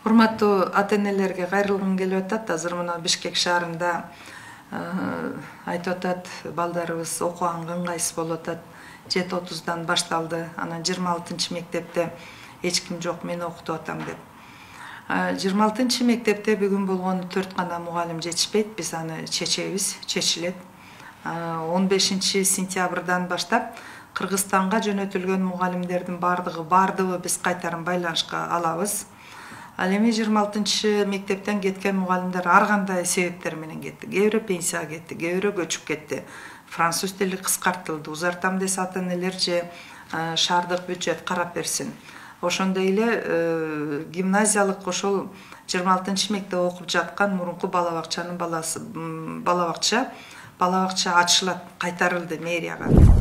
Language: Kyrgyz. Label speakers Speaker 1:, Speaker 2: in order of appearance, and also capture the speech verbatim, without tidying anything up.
Speaker 1: Урматтуу ата-энелерге кайрылгым келип атат. Азыр мына Бишкек шаарында айтып атат, балдарыбыз окуганга ыңгайсыз болуп атат. жети отуздан башталды. Анан жыйырма алтынчы мектепте эч ким жок, мен окутуп атам деп. жыйырма алтынчы мектепте бүгүн болгону төрт гана мугалим жетишпейт. Биз аны чечебиз, чечилет. он бешинчи сентябрдан баштап Кыргызстанга жөнөтүлгөн мугалимдердин бардыгы бардыбы биз кайтарым байланышка алабыз. Ал эми жыйырма алтынчы мектептен кеткен мугалимдер ар кандай себептер менен кетти. Кээ бирөө пенсияга кетти, кээ бирөө көчүп кетти. Француз тили кыскартылды. Узартам десе ата-энелер же шаардык бюджет карап берсин. Ошондой эле гимназиялык ошол жыйырма алтынчы мектепте окуп жаткан мурунку бала бакчанын баласы бала бакча бала бакча ачылат, кайтарылды мэрияга.